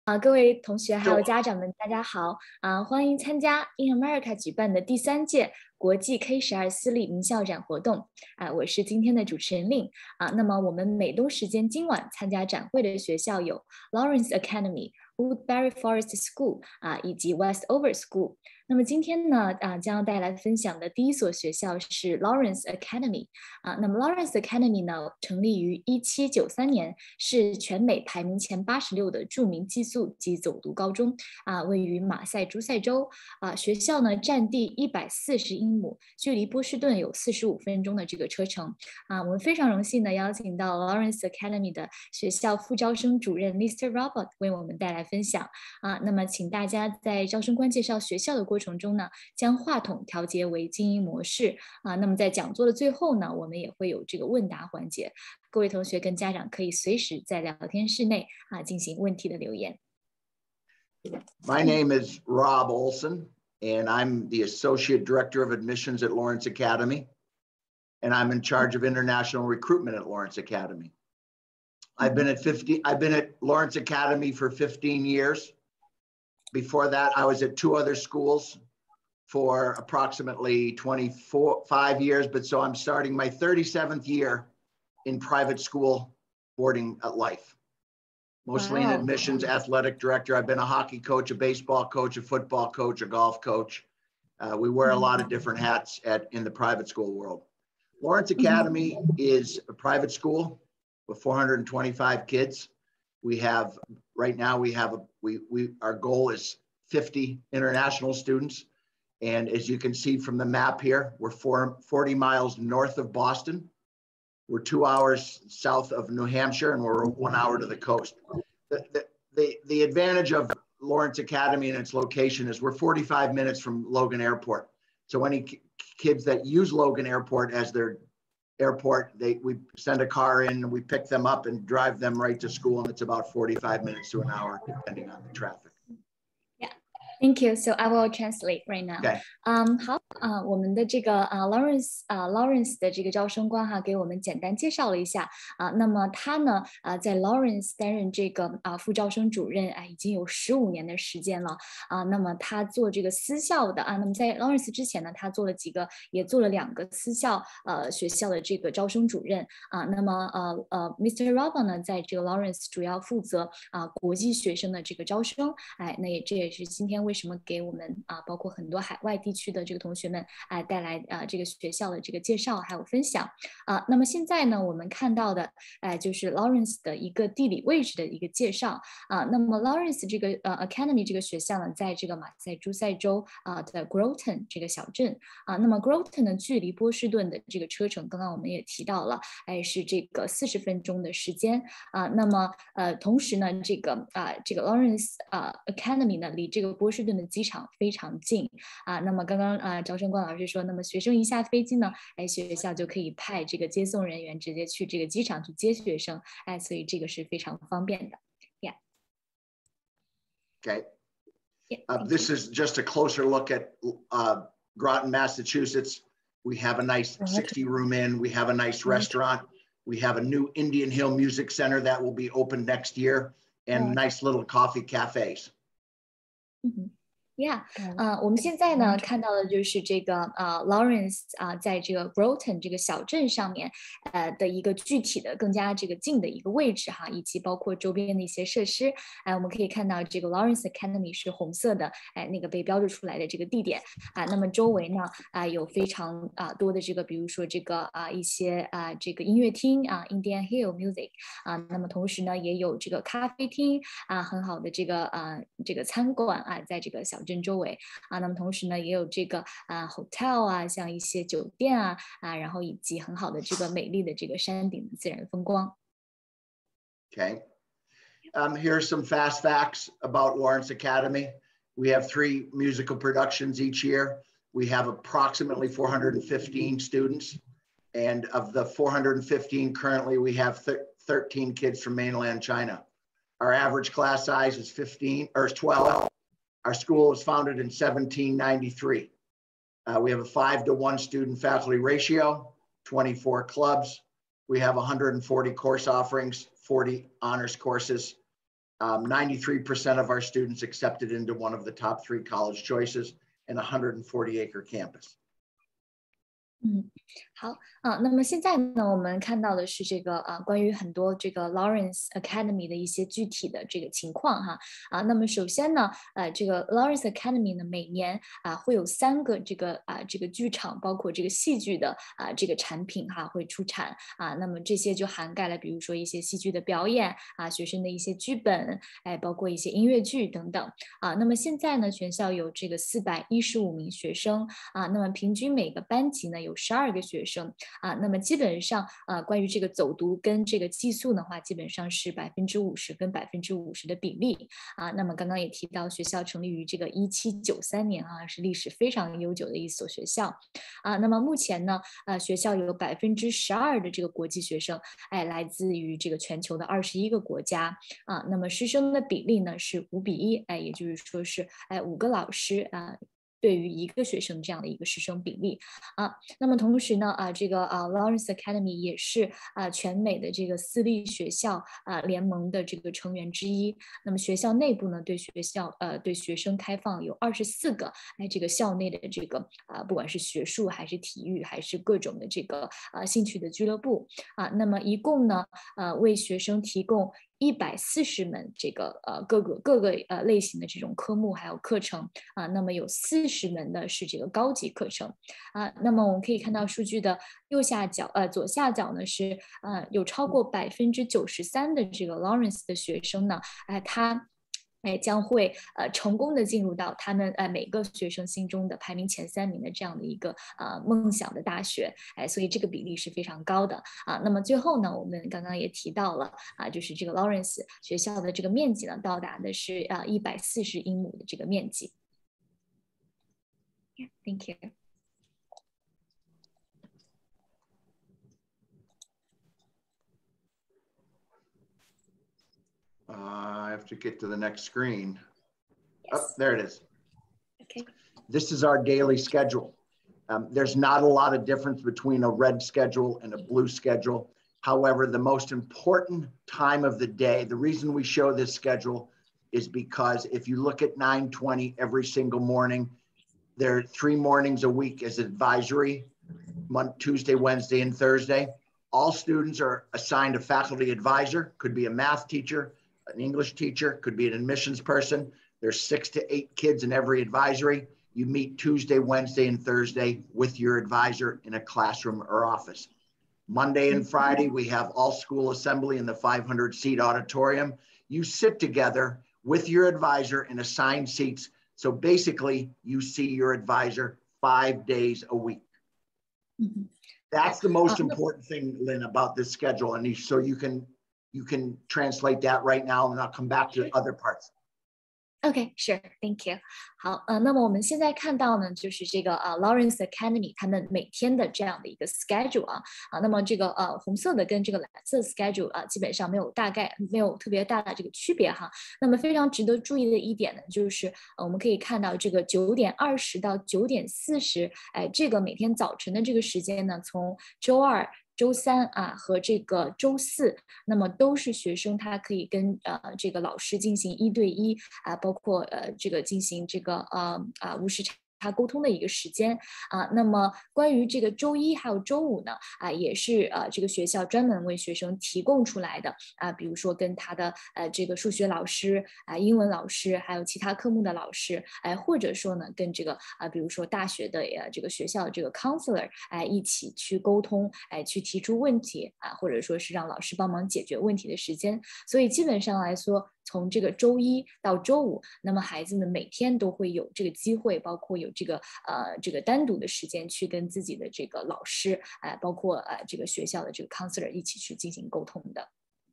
各位同学还有家长们，大家好！欢迎参加 InAmerica 举办的第3届国际 K-12私立名校展活动。我是今天的主持人令。那么我们美东时间今晚参加展会的学校有 Lawrence Academy、Woodbury Forest School 以及 Westover School。那么今天呢，将要带来分享的第一所学校是 Lawrence Academy。那么 Lawrence Academy 呢，成立于1793年，是全美排名前86的著名寄宿及走读高中。位于马赛诸塞州。学校呢占地140英亩，距离波士顿有45分钟的这个车程。我们非常荣幸的邀请到 Lawrence Academy 的学校副招生主任 Mr. Robert 为我们带来分享。那么请大家在招生官介绍学校的过程中呢，将话筒调节为静音模式。那么在讲座的最后呢，我们也会有这个问答环节，各位同学跟家长可以随时在聊天室内进行问题的留言。 My name is Rob Olson, and I'm the Associate Director of Admissions at Lawrence Academy, and I'm in charge of international recruitment at Lawrence Academy. I've been at Lawrence Academy for 15 years. Before that, I was at 2 other schools for approximately 25 years, but so I'm starting my 37th year in private school boarding life. Mostly in admissions, athletic director. I've been a hockey coach, a baseball coach, a football coach, a golf coach. We wear a lot of different hats in the private school world. Lawrence Academy is a private school with 425 kids. Right now our goal is 50 international students. And as you can see from the map here, we're 40 miles north of Boston. We're 2 hours south of New Hampshire, and we're 1 hour to the coast. The advantage of Lawrence Academy and its location is we're 45 minutes from Logan Airport. So any kids that use Logan Airport as their airport, we send a car in and we pick them up and drive them right to school, and it's about 45 minutes to an hour, depending on the traffic. Thank you. So I will translate right now. Okay. 好我们的这个Lawrence 的这个招生官给我们简单介绍了一下那么他呢在 Lawrence 担任这个副招生主任已经有15年的时间了那么他做这个私校的那么在 Lawrence 之前呢，他也做了2个私校学校的这个招生主任那么Mr. Robert 呢，在这个 Lawrence 主要负责国际学生的这个招生这也是今天为什么给我们包括很多海外地区的这个同学们带来这个学校的这个介绍还有分享那么现在呢，我们看到的就是 Lawrence 的一个地理位置的一个介绍那么 Lawrence 这个Academy 这个学校呢，在这个马赛诸塞州的 Groton 这个小镇那么 Groton 呢，距离波士顿的这个车程，刚刚我们也提到了是这个40分钟的时间那么同时呢，这个 Lawrence Academy 呢，离这个波士顿的机场非常近那么刚刚招生官老师说，那么学生一下飞机呢，学校就可以派这个接送人员直接去这个机场去接学生所以这个是非常方便的 Okay. This is just a closer look at Groton, Massachusetts. We have a nice 60-room inn. We have a nice restaurant. We have a new Indian Hill Music Center that will be open next year, and nice little coffee cafes. 我们现在呢看到的就是这个Lawrence 在这个 Groton 这个小镇上面的一个具体的更加这个近的一个位置以及包括周边的一些设施我们可以看到这个 Lawrence Academy 是红色的那个被标注出来的这个地点那么周围呢有非常多的这个比如说这个一些这个音乐厅Indian Hill Music 那么同时呢也有这个咖啡厅很好的这个餐馆在这个小镇周围那么同时呢也有这个hotel像一些酒店然后以及很好的这个美丽的这个山顶的自然风光 Okay. Here's some fast facts about Lawrence Academy. We have 3 musical productions each year. We have approximately 415 students, and of the 415 currently we have 13 kids from mainland China. Our average class size is 12. Our school was founded in 1793. We have a 5-to-1 student-faculty ratio, 24 clubs. We have 140 course offerings, 40 honors courses. 93% of our students accepted into one of the top 3 college choices and a 140-acre campus. 好那么现在呢，我们看到的是这个关于很多这个 Lawrence Academy 的一些具体的这个情况哈那么首先呢，这个 Lawrence Academy 呢，每年会有3个这个剧场，包括这个戏剧的这个产品哈会出产那么这些就涵盖了，比如说一些戏剧的表演学生的一些剧本，包括一些音乐剧等等那么现在呢，全校有这个415名学生那么平均每个班级呢有12个学生那么基本上关于这个走读跟这个寄宿的话，基本上是50%跟50%的比例那么刚刚也提到，学校成立于这个1793年是历史非常悠久的一所学校那么目前呢学校有12%的这个国际学生来自于这个全球的21个国家那么师生的比例呢是5:1也就是说是5个老师对于1个学生这样的一个师生比例那么同时呢这个Lawrence Academy 也是全美的这个私立学校联盟的这个成员之一。那么学校内部呢，对学生开放有24个这个校内的这个不管是学术还是体育还是各种的这个兴趣的俱乐部那么一共呢为学生提供140门这个各个类型的这种科目还有课程那么有40门的是这个高级课程那么我们可以看到数据的左下角呢是有超过93%的这个 Lawrence 的学生呢他将会成功的进入到他们每个学生心中的排名前3名的这样的一个梦想的大学所以这个比例是非常高的那么最后呢，我们刚刚也提到了就是这个 Lawrence 学校的这个面积呢，到达的是140英亩的这个面积。Yeah, thank you. I have to get to the next screen. Yes. Oh, there it is. Okay. This is our daily schedule. There's not a lot of difference between a red schedule and a blue schedule. However, the most important time of the day, the reason we show this schedule is because if you look at 9:20 every single morning, there are 3 mornings a week as advisory, Tuesday, Wednesday, and Thursday. All students are assigned a faculty advisor, could be a math teacher, an English teacher, could be an admissions person. There's 6 to 8 kids in every advisory. You meet Tuesday, Wednesday, and Thursday with your advisor in a classroom or office. Monday and Friday, we have all school assembly in the 500-seat auditorium. You sit together with your advisor in assigned seats. So basically, you see your advisor 5 days a week. Mm-hmm. That's the most important thing, Lynn, about this schedule. And so you can translate that right now, and I'll come back to other parts. Okay, sure, thank you. 好，那么我们现在看到呢，就是这个Lawrence Academy 他们每天的这样的一个 schedule 那么这个红色的跟这个蓝色 schedule 基本上没有特别大的这个区别哈。那么非常值得注意的一点呢，就是我们可以看到这个9:20到9:40，这个每天早晨的这个时间呢，从周2、周3和这个周4，那么都是学生他可以跟这个老师进行1对1包括这个进行这个无时差沟通的一个时间那么关于这个周1还有周5呢也是这个学校专门为学生提供出来的比如说跟他的这个数学老师英文老师还有其他科目的老师或者说呢跟这个比如说大学的这个学校的这个 counselor 一起去沟通去提出问题或者说是让老师帮忙解决问题的时间。所以基本上来说，从这个周1到周5，那么孩子们每天都会有这个机会，包括有这个单独的时间去跟自己的这个老师包括这个学校的这个 counselor 一起去进行沟通的。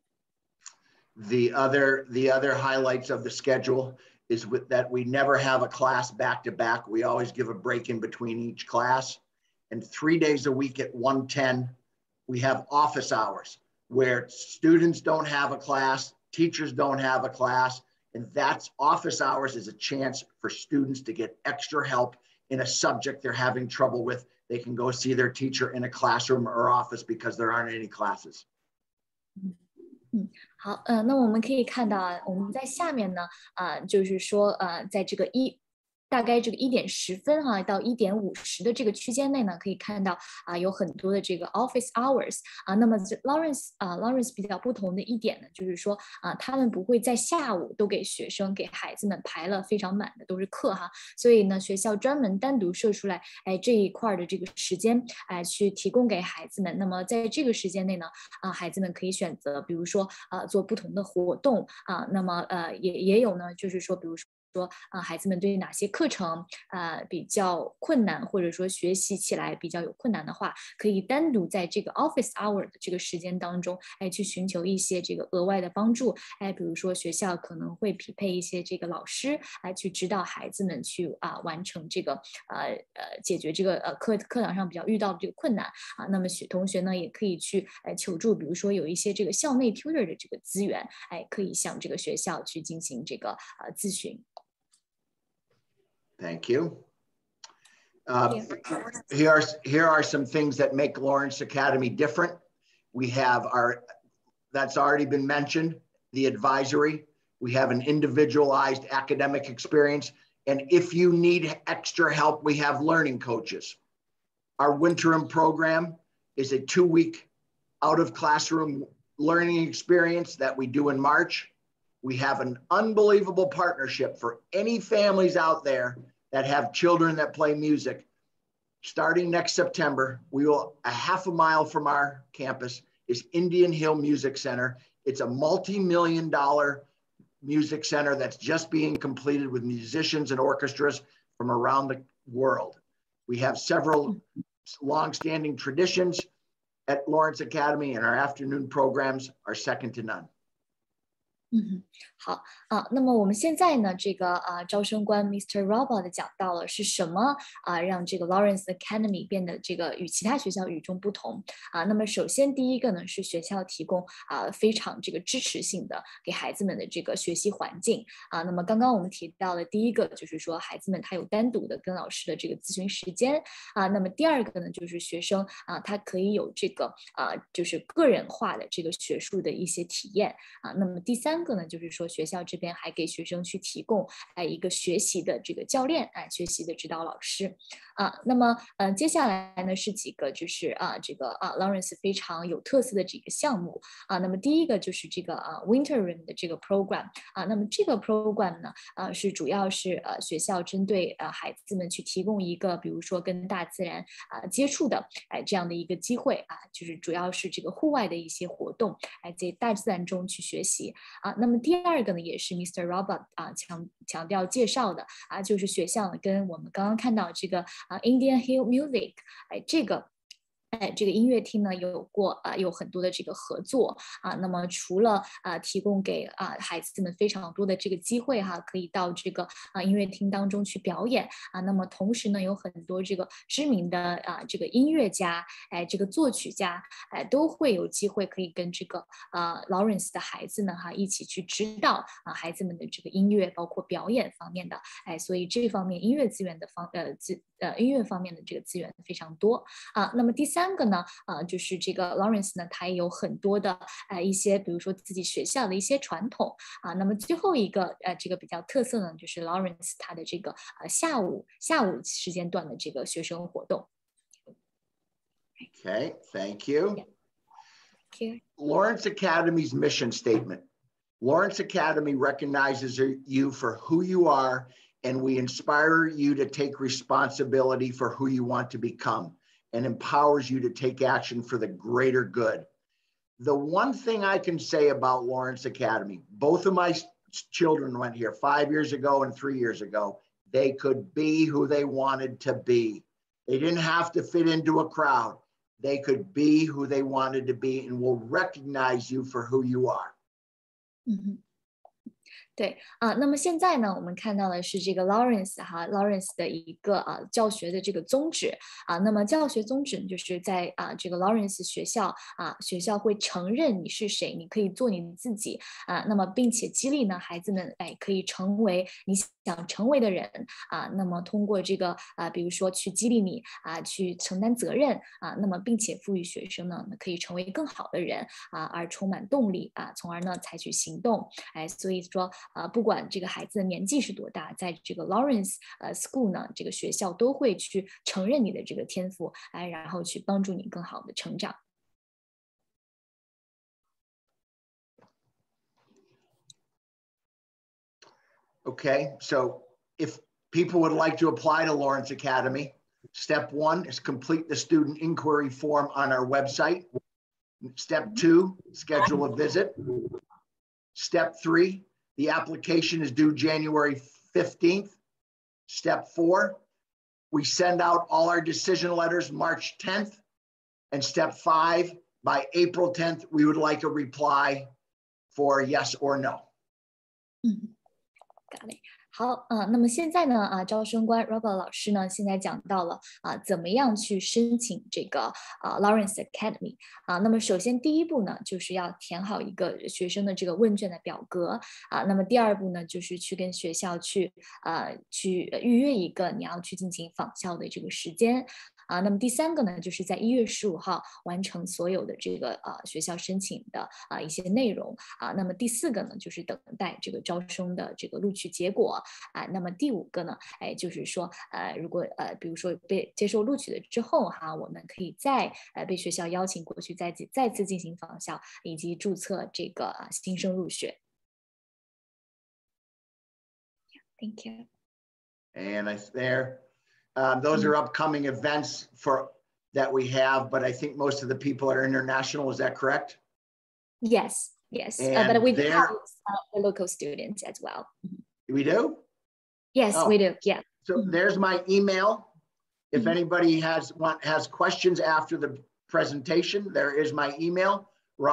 The other highlights of the schedule is that we never have a class back to back. We always give a break in between each class. And 3 days a week at 1:10, we have office hours where students don't have a class, teachers don't have a class, and that's office hours is a chance for students to get extra help in a subject they're having trouble with. They can go see their teacher in a classroom or office because there aren't any classes. 好，那我们可以看到啊，我们在下面呢，就是说，在这个大概这个1:10哈到1:50的这个区间内呢，可以看到有很多的这个 office hours 那么Lawrence 比较不同的一点呢，就是说他们不会在下午都给给孩子们排了非常满的都是课哈，所以呢，学校专门单独设出来，这一块的这个时间，去提供给孩子们。那么在这个时间内呢，孩子们可以选择，比如说做不同的活动那么也有呢，就是说，比如说孩子们对哪些课程比较困难，或者说学习起来比较有困难的话，可以单独在这个 office hour 的这个时间当中，去寻求一些这个额外的帮助，比如说学校可能会匹配一些这个老师去指导孩子们去完成这个解决这个课堂上比较遇到的这个困难那么同学呢也可以去求助，比如说有一些这个校内 tutor 的这个资源，可以向这个学校去进行这个咨询。 Thank you. Here are some things that make Lawrence Academy different. We have that's already been mentioned, the advisory. We have an individualized academic experience. And if you need extra help, we have learning coaches. Our winterim program is a 2-week out of classroom learning experience that we do in March. We have an unbelievable partnership for any families out there that have children that play music. Starting next September, a half a mile from our campus is Indian Hill Music Center. It's a multi-million-dollar music center that's just being completed with musicians and orchestras from around the world. We have several long-standing traditions at Lawrence Academy, and our afternoon programs are second to none. 好那么我们现在呢，这个招生官 Mr. Robert 讲到了是什么让这个 Lawrence Academy 变得这个与其他学校与众不同那么首先第一个呢是学校提供非常这个支持性的给孩子们的这个学习环境那么刚刚我们提到的第一个就是说孩子们他有单独的跟老师的这个咨询时间那么第二个呢就是学生他可以有这个就是个人化的这个学术的一些体验那么第三个呢就是说学校这边还给学生去提供一个学习的这个教练学习的指导老师那么接下来呢是几个就是这个Lawrence 非常有特色的这个项目那么第一个就是这个winterim 的这个 program那么这个 program 呢是主要是学校针对孩子们去提供一个比如说跟大自然接触的这样的一个机会就是主要是这个户外的一些活动在大自然中去学习那么第二个呢也是 Mr. Robert 强调介绍的就是学校呢跟我们刚刚看到这个Indian Hill Music 这个音乐厅呢有很多的这个合作那么除了提供给孩子们非常多的这个机会可以到这个音乐厅当中去表演那么同时呢有很多这个知名的这个音乐家这个作曲家都会有机会可以跟这个Lawrence 的孩子们一起去指导孩子们的这个音乐包括表演方面的所以这方面音乐资源的音乐方面的这个资源非常多那么第三个呢就是这个 Lawrence 呢他也有很多的一些比如说自己学校的一些传统那么最后一个这个比较特色呢就是 Lawrence 他的这个下午时间段的这个学生活动。 Okay, thank you. Yeah. Thank you. Lawrence Academy's mission statement. Lawrence Academy recognizes you for who you are, and we inspire you to take responsibility for who you want to become and empowers you to take action for the greater good. The one thing I can say about Lawrence Academy, both of my children went here 5 years ago and 3 years ago. They could be who they wanted to be. They didn't have to fit into a crowd. They could be who they wanted to be and will recognize you for who you are. 对那么现在呢，我们看到的是这个 Lawrence 的一个教学的这个宗旨那么教学宗旨就是在这个 Lawrence 学校学校会承认你是谁，你可以做你自己那么并且激励呢孩子们可以成为你想成为的人那么通过这个比如说去激励你去承担责任那么并且赋予学生呢可以成为更好的人而充满动力从而呢采取行动所以说不管这个孩子的年纪是多大，在这个 Lawrence School 呢，这个学校都会去承认你的这个天赋，然后去帮助你更好的成长。 Okay, so if people would like to apply to Lawrence Academy, step 1 is complete the student inquiry form on our website. Step 2, schedule a visit. Step 3, the application is due January 15th. Step 4, we send out all our decision letters March 10th. And step 5, by April 10th, we would like a reply for yes or no. Got it. 好那么现在呢招生官 Robert 老师呢现在讲到了怎么样去申请这个Lawrence Academy那么首先第一步呢就是要填好一个学生的这个问卷的表格那么第二步呢就是去跟学校去预约一个你要去进行访校的这个时间那么第三个呢就是在1月15号完成所有的这个学校申请的一些内容那么第4个呢就是等待这个招生的这个录取结果那么第5个呢就是说如果比如说被接受录取了之后我们可以再被学校邀请过去再次进行访校以及注册这个新生入学。Thank you. And those are upcoming events that we have, but I think most of the people are international. Is that correct? Yes. But we do have the local students as well. We do? Yes, we do. Yeah. So there's my email. If anybody has questions after the presentation, there is my email,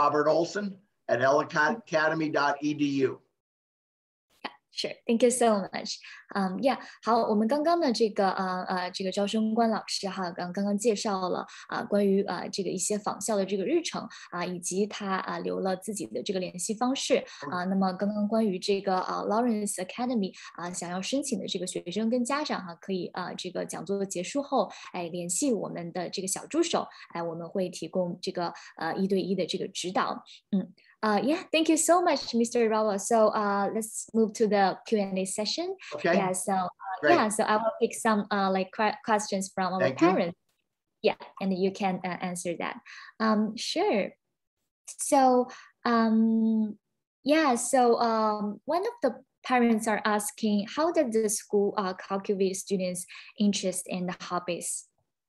robertolson@lacademy.edu. Sure, thank you so much. Yeah, 好，我们刚刚的这个这个招生官老师刚刚介绍了关于这个一些访校的这个日程以及他留了自己的这个联系方式那么刚刚关于这个Lawrence Academy 想要申请的这个学生跟家长可以这个讲座结束后联系我们的这个小助手我们会提供这个1对1的这个指导Yeah, thank you so much, Mr. Rawa. So let's move to the Q&A session. Okay. Yeah, so so I will pick some like questions from our parents. Yeah, and you can answer that. Sure. So one of the parents are asking, how does the school cultivate students' interest in the hobbies?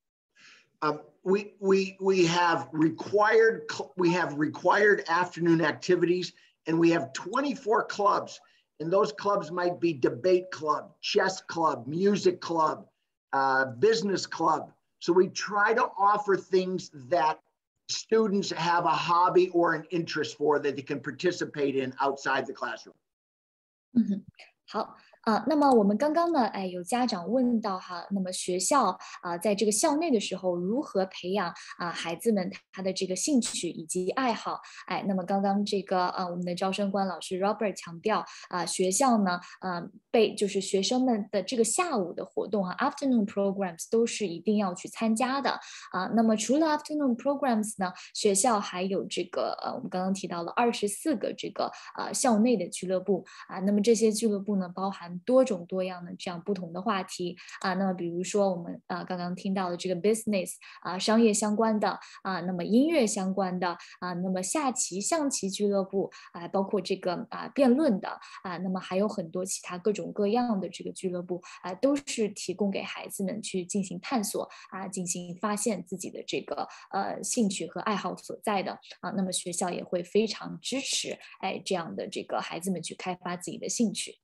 We have required afternoon activities, and we have 24 clubs. And those clubs might be debate club, chess club, music club, business club. So we try to offer things that students have a hobby or an interest for that they can participate in outside the classroom. 好。那么我们刚刚呢，有家长问到那么学校在这个校内的时候如何培养孩子们他的这个兴趣以及爱好？那么刚刚这个我们的招生官老师 Robert 强调学校呢，就是学生们的这个下午的活动afternoon programs 都是一定要去参加的那么除了 afternoon programs 呢，学校还有这个我们刚刚提到了24个这个校内的俱乐部那么这些俱乐部呢，包含多种多样的这样不同的话题那么比如说我们刚刚听到的这个 business 商业相关的那么音乐相关的那么象棋俱乐部包括这个辩论的那么还有很多其他各种各样的这个俱乐部都是提供给孩子们去进行探索进行发现自己的这个兴趣和爱好所在的那么学校也会非常支持这样的这个孩子们去开发自己的兴趣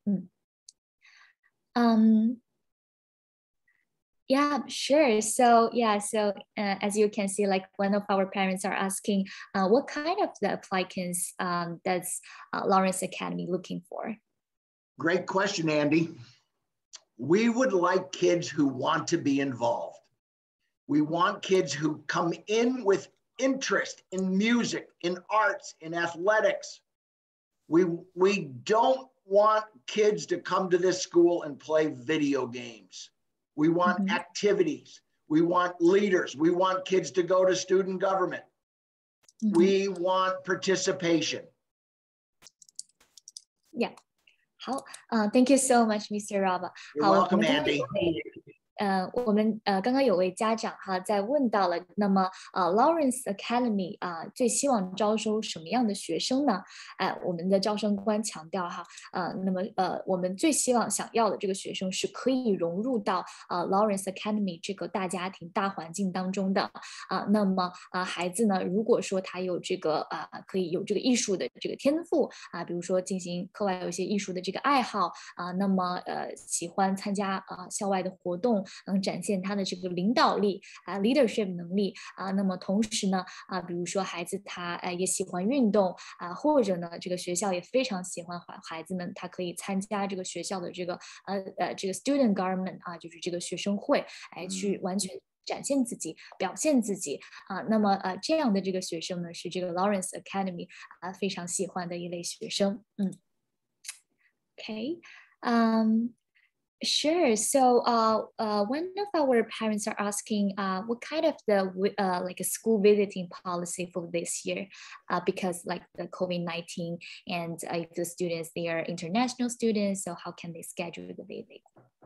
Yeah, sure. So as you can see, like one of our parents are asking, what kind of the applicants does Lawrence Academy looking for? Great question, Andy. We would like kids who want to be involved. We want kids who come in with interest in music, in arts, in athletics. We don't want kids to come to this school and play video games. We want activities. We want leaders. We want kids to go to student government. We want participation. Yeah. 好，Thank you so much, Mr. Rob. You're welcome, Andy. 我们刚刚有位家长哈在问到了，那么Lawrence Academy 最希望招收什么样的学生呢？我们的招生官强调哈，那么我们最想要的这个学生是可以融入到Lawrence Academy 这个大家庭大环境当中的那么孩子呢，如果说他有这个可以有这个艺术的这个天赋比如说进行课外有一些艺术的这个爱好那么喜欢参加校外的活动。能展现他的这个领导力leadership 能力那么同时呢比如说孩子他也喜欢运动或者呢这个学校也非常喜欢孩子们，他可以参加这个学校的这个这个 student government 就是这个学生会，去完全展现自己，表现自己那么这样的这个学生呢，是这个 Lawrence Academy 非常喜欢的一类学生。Okay. Sure. So one of our parents are asking what kind of the like a school visiting policy for this year because like the COVID-19 and if the students, they are international students, so how can they schedule the visit?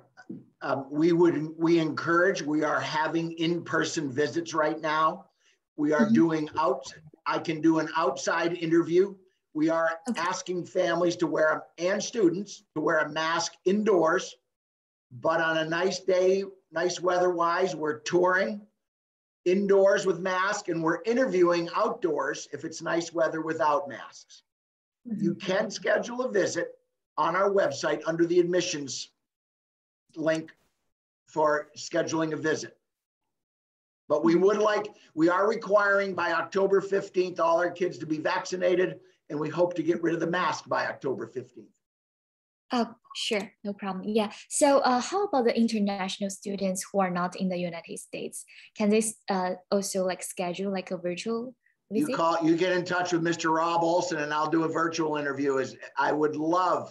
We encourage, we are having in-person visits right now. We are doing I can do an outside interview. We are asking families to wear, and students to wear a mask indoors. But on a nice day, nice weather-wise, we're touring indoors with masks and we're interviewing outdoors if it's nice weather without masks. You can schedule a visit on our website under the admissions link for scheduling a visit. But we are requiring by October 15th all our kids to be vaccinated, and we hope to get rid of the mask by October 15th. Oh, sure, no problem. Yeah. So how about the international students who are not in the United States? Can they also like schedule like a virtual visit? You get in touch with Mr. Rob Olson and I'll do a virtual interview. I would love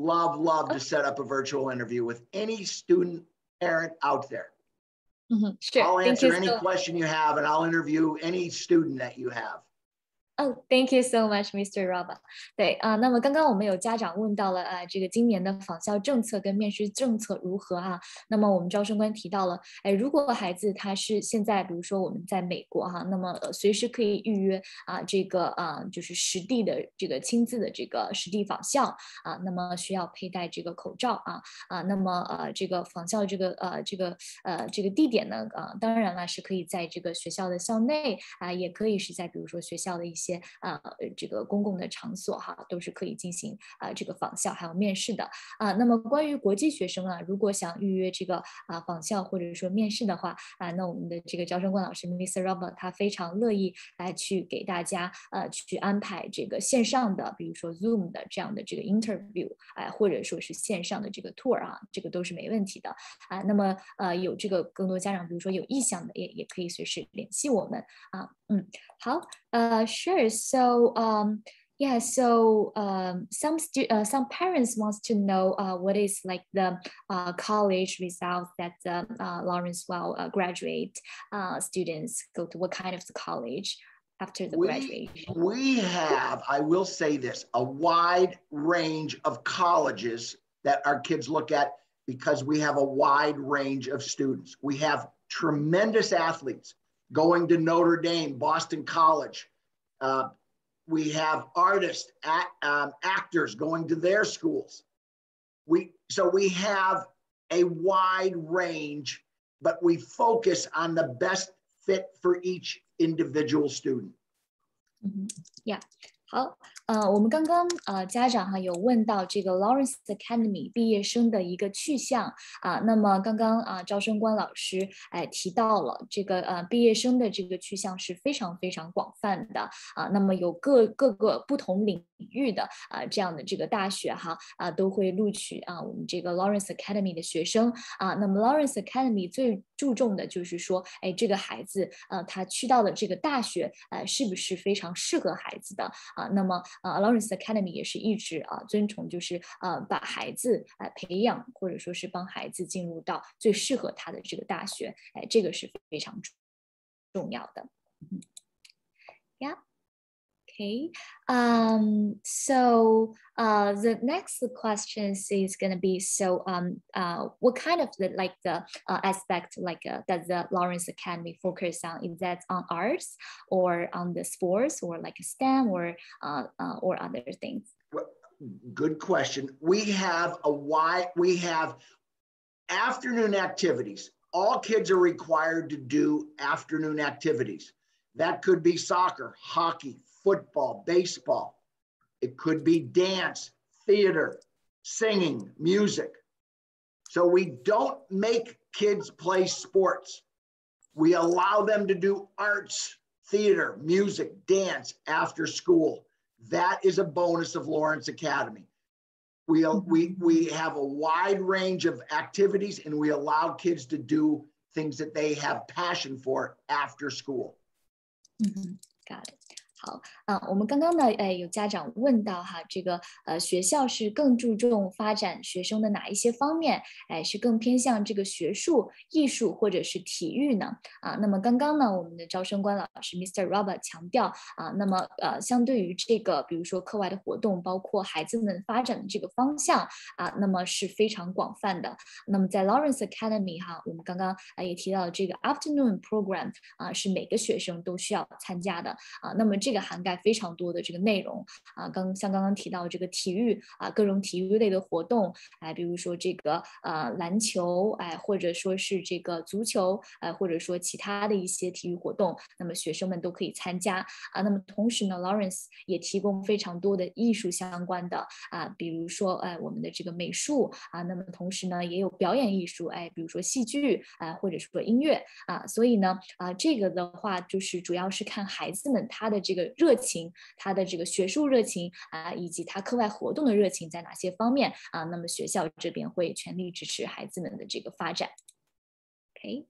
to set up a virtual interview with any student parent out there. Sure. I'll answer any question you have and I'll interview any student that you have. Oh, thank you so much, Mr. Rob. 对那么刚刚我们有家长问到了这个今年的访校政策跟面试政策如何那么我们招生官提到了，如果孩子他是现在，比如说我们在美国那么随时可以预约这个就是实地的这个亲自的这个实地访校那么需要佩戴这个口罩那么这个访校这个地点呢当然了是可以在这个学校的校内也可以是在比如说学校的一些这个公共的场所都是可以进行这个访校还有面试的那么关于国际学生如果想预约这个访校或者说面试的话那我们的这个招生官老师 Mr. Robert 他非常乐意来去给大家去安排这个线上的比如说 Zoom 的这样的这个 interview 或者说是线上的这个 tour 这个都是没问题的那么有这个更多家长比如说有意向的也可以随时联系我们好sure. So yeah, so some parents wants to know what is like the college results that Lawrence graduate students go to, what kind of college after the graduation? We have, I will say this, a wide range of colleges that our kids look at because we have a wide range of students. We have tremendous athletes going to Notre Dame, Boston College. We have artists, actors going to their schools. So we have a wide range, but we focus on the best fit for each individual student. Yeah. 好，我们刚刚家长哈有问到这个 Lawrence Academy 毕业生的一个去向那么刚刚招生官老师提到了这个毕业生的这个去向是非常非常广泛的那么有各个不同领域的这样的这个大学哈都会录取我们这个 Lawrence Academy 的学生那么 Lawrence Academy 最注重的就是说，这个孩子他去到的这个大学是不是非常适合孩子的那么Lawrence Academy 也是一直遵从就是把孩子培养或者说是帮孩子进入到最适合他的这个大学，这个是非常重要的。Yeah. Okay. So the next question is going to be what kind of the aspect does the Lawrence Academy focus on? Is that on arts or on the sports or like STEM or other things? Good question. We have afternoon activities. All kids are required to do afternoon activities. That could be soccer, hockey, football, baseball. It could be dance, theater, singing, music. So we don't make kids play sports. We allow them to do arts, theater, music, dance after school. That is a bonus of Lawrence Academy. We have a wide range of activities and we allow kids to do things that they have passion for after school. Got it. 好我们刚刚呢有家长问到哈这个学校是更注重发展学生的哪一些方面是更偏向这个学术艺术或者是体育呢那么刚刚呢我们的招生官老师 Mr. Robert 强调那么相对于这个比如说课外的活动包括孩子们发展的这个方向那么是非常广泛的那么在 Lawrence Academy 哈我们刚刚也提到这个 afternoon program 是每个学生都需要参加的那么这个涵盖非常多的这个内容像刚刚提到这个体育各种体育类的活动比如说这个篮球或者说是这个足球或者说其他的一些体育活动那么学生们都可以参加那么同时呢 Lawrence 也提供非常多的艺术相关的比如说我们的这个美术那么同时呢也有表演艺术比如说戏剧或者说音乐所以呢这个的话就是主要是看孩子们他的这个热情他的这个学术热情以及他课外活动的热情在哪些方面那么学校这边会全力支持孩子们的这个发展 Okay.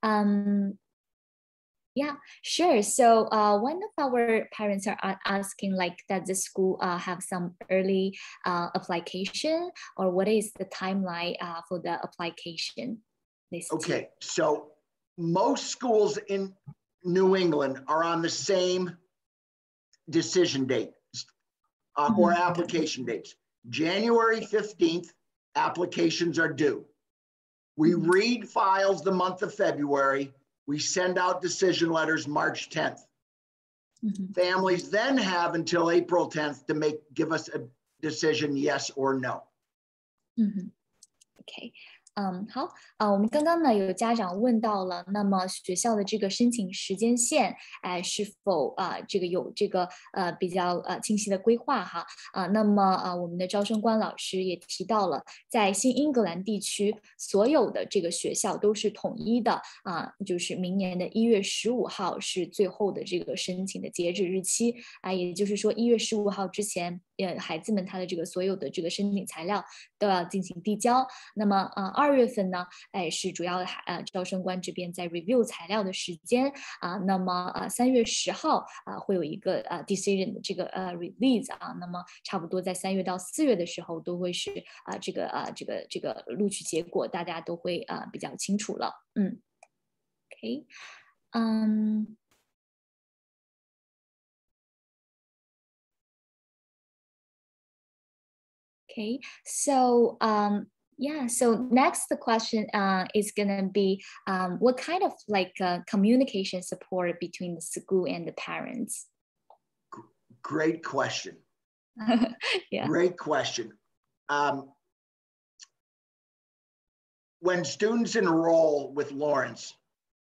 Yeah, sure. So one of our parents are asking does the school have some early application or what is the timeline for the application? Okay, so most schools in New England are on the same decision date or application dates. January 15th, applications are due. We read files the month of February. We send out decision letters March 10th. Families then have until April 10th to give us a decision, yes or no. Okay. 好我们刚刚呢有家长问到了那么学校的这个申请时间线是否这个有这个比较清晰的规划哈那么我们的招生官老师也提到了在新英格兰地区所有的这个学校都是统一的就是明年的1月15号是最后的这个申请的截止日期也就是说1月15号之前孩子们他的这个所有的这个申请材料都要进行递交那么2月份呢是主要招生官这边在 review 材料的时间那么3月10号会有一个decision 的这个release那么差不多在3月到4月的时候都会是这个录取结果大家都会比较清楚了Okay. Okay, so yeah, so next the question is gonna be what kind of communication support between the school and the parents? Great question. Yeah. Great question. When students enroll with Lawrence,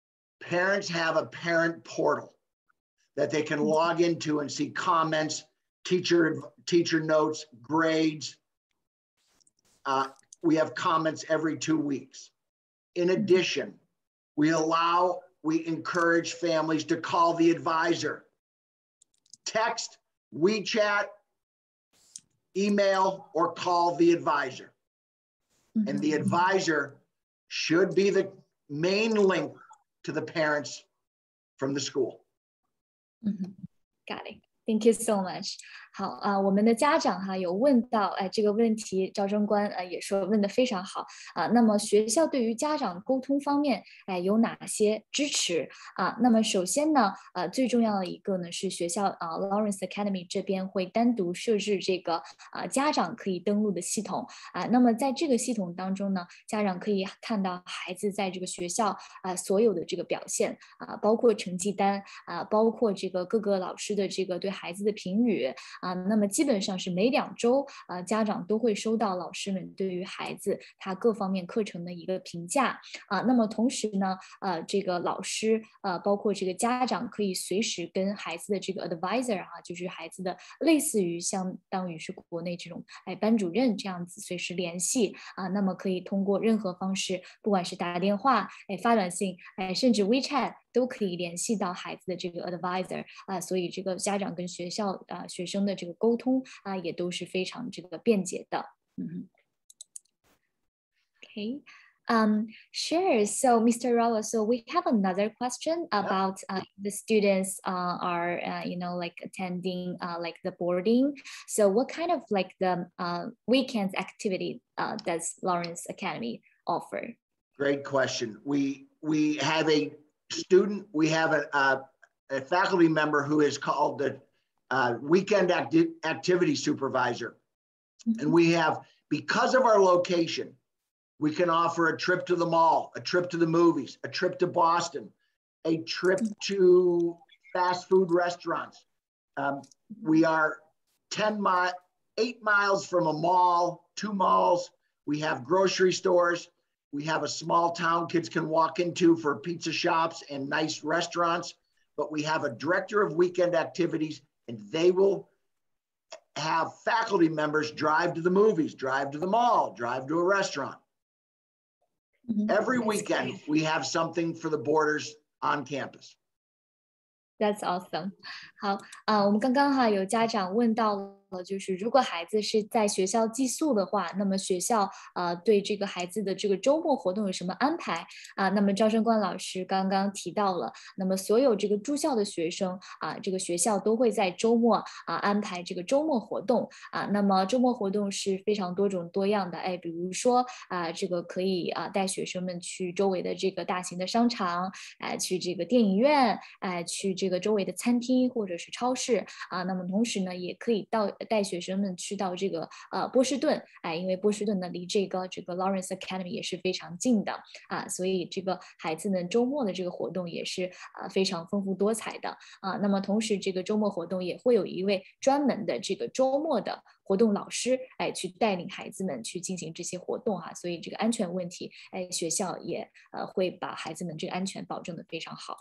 parents have a parent portal that they can log into and see comments teacher notes, grades. We have comments every 2 weeks. In addition, we encourage families to call the advisor, text, WeChat, email, or call the advisor. And the advisor should be the main link to the parents from the school. Got it. Thank you so much. 好我们的家长有问到这个问题，招生官也说问得非常好那么学校对于家长沟通方面有哪些支持那么首先呢最重要的一个呢是学校Lawrence Academy 这边会单独设置这个家长可以登录的系统那么在这个系统当中呢，家长可以看到孩子在这个学校所有的这个表现包括成绩单包括这个各个老师的这个对孩子的评语那么基本上是每2周家长都会收到老师们对于孩子他各方面课程的一个评价那么同时呢这个老师包括这个家长可以随时跟孩子的这个 advisor 就是孩子的类似于相当于是国内这种班主任这样子随时联系那么可以通过任何方式，不管是打电话发短信甚至 WeChat 都可以联系到孩子的这个 advisor所以这个家长跟学校学生的这个沟通也都是非常这个便捷的Okay. Sure. So, Mr. Rawa, so we have another question about the students are, like attending like the boarding. So, what kind of like the weekends activity does Lawrence Academy offer? Great question. We have a student. We have a faculty member who is called the weekend activity supervisor, and we have, because of our location, we can offer a trip to the mall, a trip to the movies, a trip to Boston, a trip to fast food restaurants. We are 8 miles from a mall, 2 malls. We have grocery stores. We have a small town kids can walk into for pizza shops and nice restaurants. But we have a director of weekend activities, and they will have faculty members drive to the movies, drive to the mall, drive to a restaurant. Every weekend, we have something for the boarders on campus. That's awesome. 好我们刚刚有家长问到了，就是如果孩子是在学校寄宿的话，那么学校对这个孩子的这个周末活动有什么安排那么招生官老师刚刚提到了，那么所有这个住校的学生这个学校都会在周末安排这个周末活动那么周末活动是非常多种多样的比如说这个可以带学生们去周围的这个大型的商场去这个电影院去这个周围的餐厅或者是超市那么同时呢也可以带学生们去到这个波士顿因为波士顿呢离这个Lawrence Academy 也是非常近的所以这个孩子们周末的这个活动也是非常丰富多彩的那么同时这个周末活动也会有一位专门的这个周末的活动老师去带领孩子们去进行这些活动所以这个安全问题学校也会把孩子们这个安全保证得非常好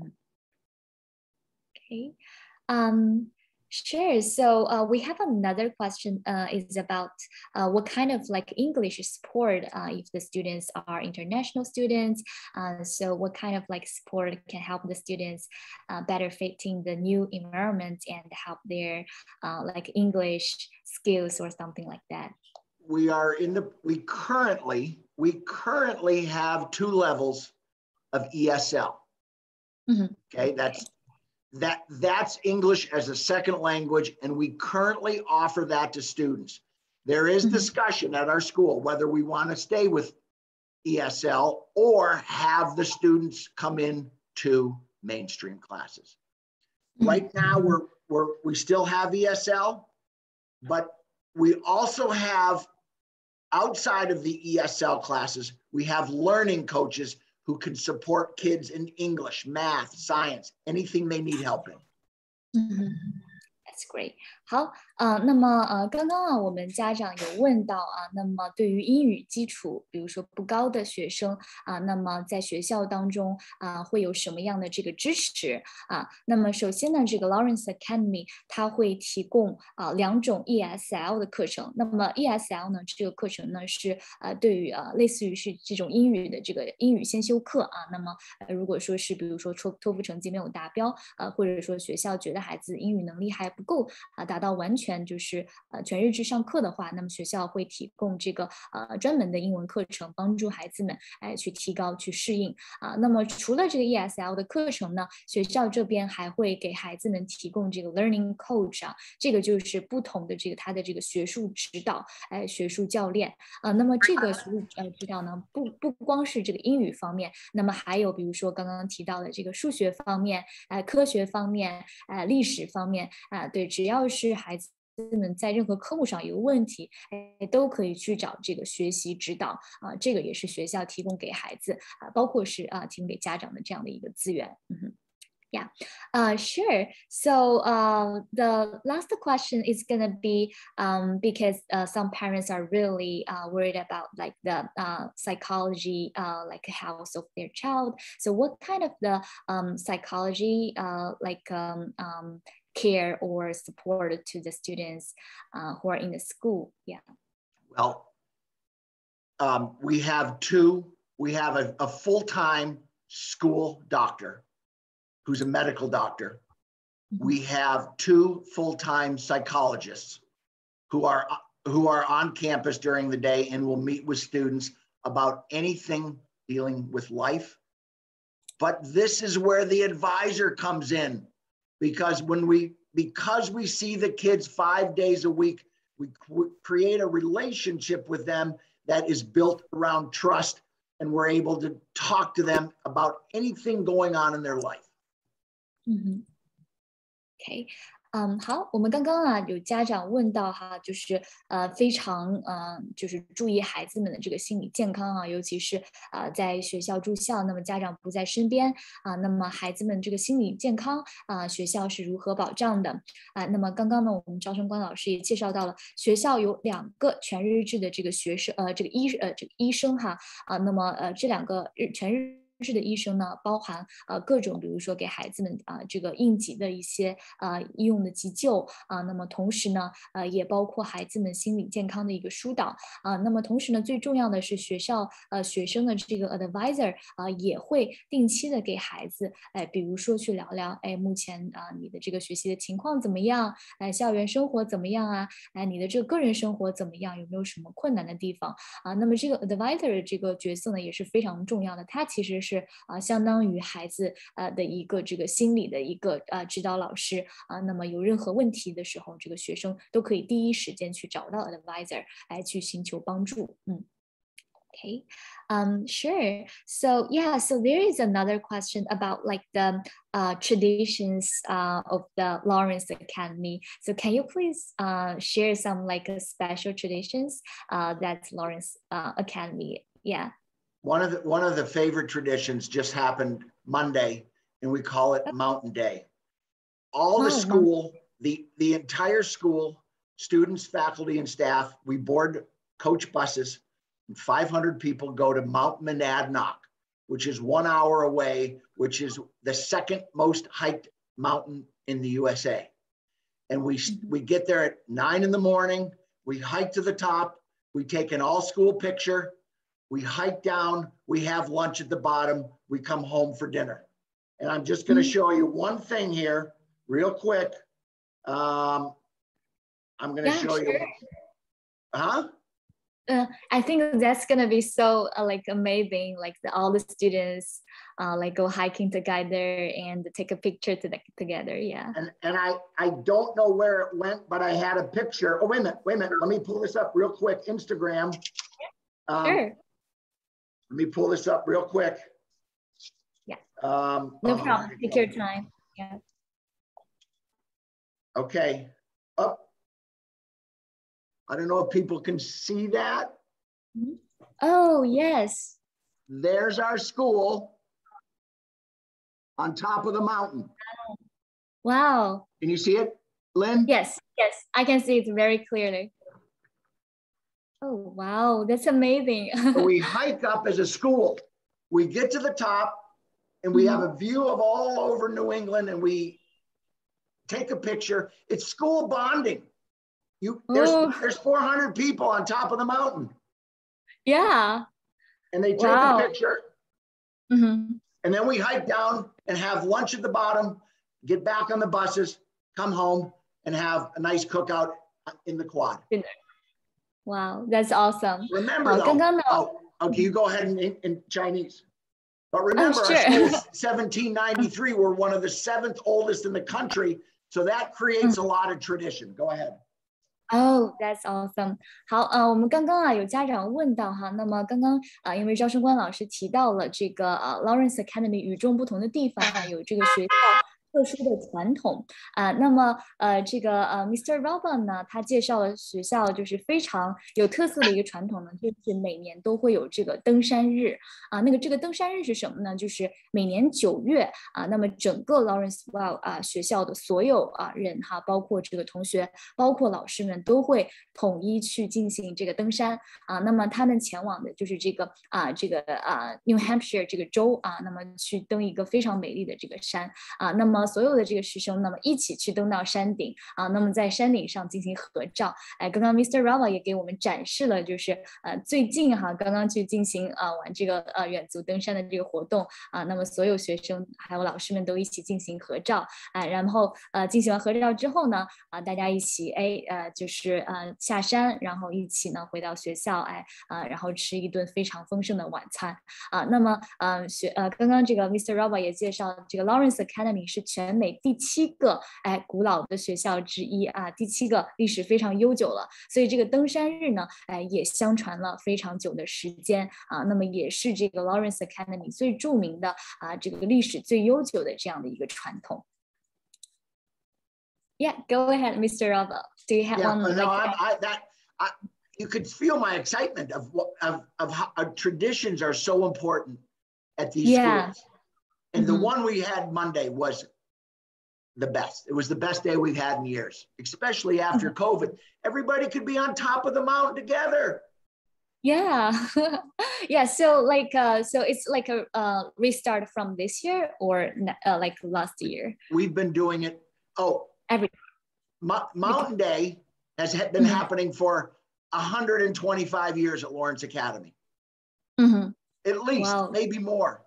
Okay. Sure. So we have another question is about what kind of like English support if the students are international students. So what kind of like support can help the students better fitting the new environment and help their like English skills or something like that? We currently have 2 levels of ESL. Okay, that's English as a second language, and we currently offer that to students. There is discussion at our school whether we want to stay with ESL or have the students come in to mainstream classes. Right now, we still have ESL, but we also have, outside of the ESL classes, we have learning coaches who can support kids in English, math, science, anything they need help in. That's great. 好，那么刚刚我们家长有问到那么对于英语基础，比如说不高的学生那么在学校当中会有什么样的这个支持那么首先呢，这个 Lawrence Academy 它会提供2种 ESL 的课程。那么 ESL 呢，这个课程呢是对于类似于是这种英语的这个英语先修课那么如果说是比如说托福成绩没有达标或者说学校觉得孩子英语能力还不够达到完全就是全日制上课的话，那么学校会提供这个专门的英文课程，帮助孩子们去提高、去适应那么除了这个 ESL 的课程呢，学校这边还会给孩子们提供这个 Learning Coach 这个就是不同的这个他的这个学术指导学术教练那么这个学术指导呢，不光是这个英语方面，那么还有比如说刚刚提到的这个数学方面科学方面历史方面对，只要是孩子们在任何科目上有问题都可以去找这个学习指导这个也是学校提供给孩子包括是提供给家长的这样的一个资源Yeah, sure. So the last question is gonna be because some parents are really worried about like the psychology, like health of their child. So what kind of the psychology care or support to the students who are in the school? Yeah. Well, we have a full-time school doctor who's a medical doctor. We have 2 full-time psychologists who are on campus during the day and will meet with students about anything dealing with life. But this is where the advisor comes in, because we see the kids 5 days a week, we create a relationship with them that is built around trust, and we're able to talk to them about anything going on in their life. OK， 好，我们刚刚有家长问到就是非常就是注意孩子们的这个心理健康尤其是在学校住校，那么家长不在身边那么孩子们这个心理健康学校是如何保障的那么刚刚呢，我们招生官老师也介绍到了，学校有2个全日制的这个学生这个医生那么这2个全日制的医生呢，包含各种，比如说给孩子们这个应急的一些医用的急救那么同时呢也包括孩子们心理健康的一个疏导那么同时呢，最重要的是学校学生的这个 advisor 也会定期的给孩子比如说去聊聊目前你的这个学习的情况怎么样校园生活怎么样你的这个个人生活怎么样，有没有什么困难的地方那么这个 advisor 这个角色呢也是非常重要的，他其实是相当于孩子的一个这个心理的一个指导老师那么有任何问题的时候，这个学生都可以第一时间去找到 advisor 来去寻求帮助Okay, sure. So yeah, so there is another question about like the traditions of the Lawrence Academy. So can you please share some like special traditions that Lawrence Academy? Yeah. One of the favorite traditions just happened Monday, and we call it Mountain Day. All the school, the entire school, students, faculty, and staff, we board coach buses. 500 people go to Mount Monadnock, which is 1 hour away, which is the second most hiked mountain in the USA. And we get there at 9 in the morning. We hike to the top. We take an all school picture. We hike down. We have lunch at the bottom. We come home for dinner. And I'm just going to show you one thing here real quick. I'm going to show you. I think that's gonna be so like amazing, like all the students like go hiking together and take a picture together. Yeah. And I don't know where it went, but I had a picture. Oh, wait a minute. Let me pull this up real quick. Instagram. Sure. Let me pull this up real quick. Yeah. No problem. Take your time. Yeah. Okay. Up. I don't know if people can see that. Oh, yes. There's our school on top of the mountain. Wow. Can you see it? Lynn? Yes, yes, I can see it very clearly. Oh, wow, that's amazing. So we hike up as a school. We get to the top and we have a view of all over New England and we take a picture. It's school bonding. There's 400 people on top of the mountain. Yeah. And they take a picture. And then we hike down and have lunch at the bottom, get back on the buses, come home and have a nice cookout in the quad. Wow, that's awesome. Remember though, okay, you go ahead in Chinese. But remember, sure. our school's 1793, we're one of the 7th oldest in the country. So that creates a lot of tradition. Go ahead. Oh, that's awesome. 好，我们刚刚有家长问到哈，那么刚刚因为招生官老师提到了这个Lawrence Academy 与众不同的地方有这个学校特殊的传统那么这个Mr. Robert 呢，他介绍了学校就是非常有特色的一个传统呢，就是每年都会有这个登山日这个登山日是什么呢？就是每年9月那么整个 Lawrence 学校的所有人哈，包括这个同学，包括老师们都会统一去进行这个登山那么他们前往的就是这个New Hampshire 这个州那么去登一个非常美丽的这个山那么所有的这个师生那么一起去登到山顶那么在山顶上进行合照刚刚 Mr. Rava 也给我们展示了就是最近刚刚去进行玩这个远足登山的这个活动那么所有学生还有老师们都一起进行合照然后进行完合照之后呢大家一起就是下山然后一起呢回到学校然后吃一顿非常丰盛的晚餐那么刚刚这个 Mr. Rava 也介绍这个 Lawrence Academy 是全美第7个古老的学校之一第7个历史非常悠久了，所以这个登山日呢也相传了非常久的时间那么也是这个 Lawrence Academy 最著名的这个历史最悠久的这样的一个传统。Yeah, go ahead, Mr. Rava. Do you have one? No, you could feel my excitement of how traditions are so important at these schools. And the one we had Monday was the best. It was the best day we've had in years, especially after COVID. Everybody could be on top of the mountain together. Yeah. Yeah. So so it's like a restart from this year or like last year? We've been doing it. Every Mountain Day has been happening for 125 years at Lawrence Academy. At least, maybe more.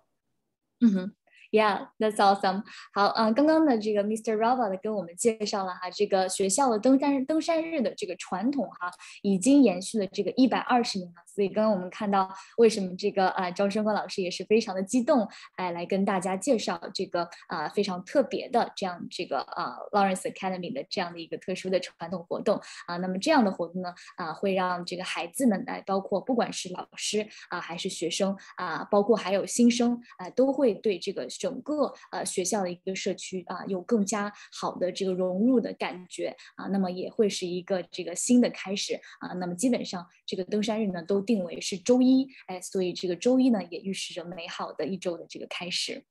Yeah, that's awesome. 好，刚刚的这个 Mr. Rava 的跟我们介绍了这个学校的登山日的这个传统已经延续了这个120年了。所以刚刚我们看到为什么这个招生官老师也是非常的激动，来跟大家介绍这个非常特别的这样这个Lawrence Academy 的这样的一个特殊的传统活动那么这样的活动呢会让这个孩子们包括不管是老师还是学生包括还有新生都会对这个整个学校的一个社区有更加好的这个融入的感觉那么也会是一个这个新的开始那么基本上这个登山日呢都定为是周一所以这个周一呢也预示着美好的一周的这个开始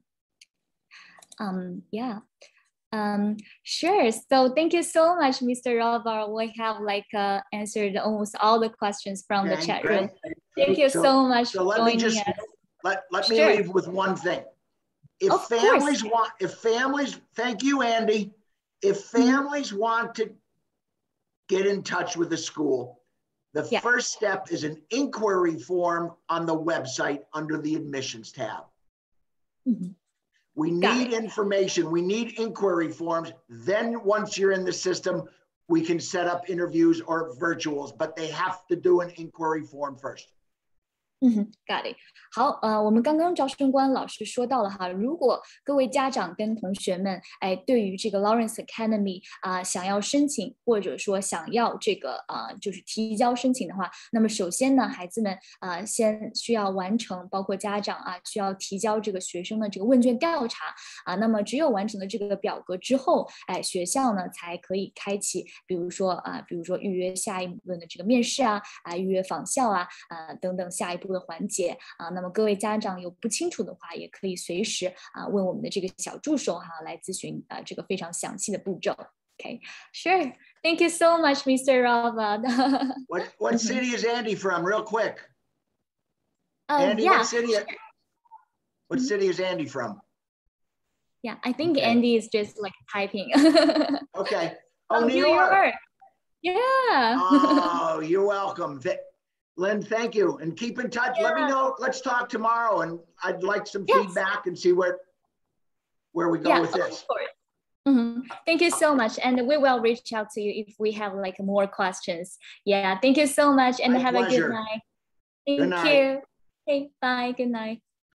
Yeah. Sure. So thank you so much, Mr. Rava. We have answered almost all the questions from the chat room. Thank you so much for joining us. Let me leave with one thing. If families, thank you, Andy. If families want to get in touch with the school, the first step is an inquiry form on the website under the admissions tab. We need information. We need inquiry forms. Then once you're in the system, we can set up interviews or virtuals, but they have to do an inquiry form first. Got it. 好，我们刚刚招生官老师说到了如果各位家长跟同学们，对于这个 Lawrence Academy 想要申请，或者说想要这个就是提交申请的话，那么首先呢，孩子们先需要完成，包括家长需要提交这个学生的这个问卷调查那么只有完成了这个表格之后，学校呢才可以开启，比如说预约下一轮的这个面试预约访校等等下一步的环节那么各位家长有不清楚的话，也可以随时问我们的这个小助手来咨询这个非常详细的步骤。 Okay, sure. Thank you so much, Mr. Robert. What city is Andy from, real quick? Andy, Yeah. what city is Andy from? Yeah, I think Okay. Andy is just like typing. Okay. Oh, New New York. York. Yeah. Oh, you're welcome. Lynn, thank you. And keep in touch. Yeah. Let me know. Let's talk tomorrow. And I'd like some Yes. feedback and see where we go with this. Of course. Thank you so much. And we will reach out to you if we have like more questions. Yeah, thank you so much and My have pleasure. a good night. Good Thank night. you. Okay, bye. Good night.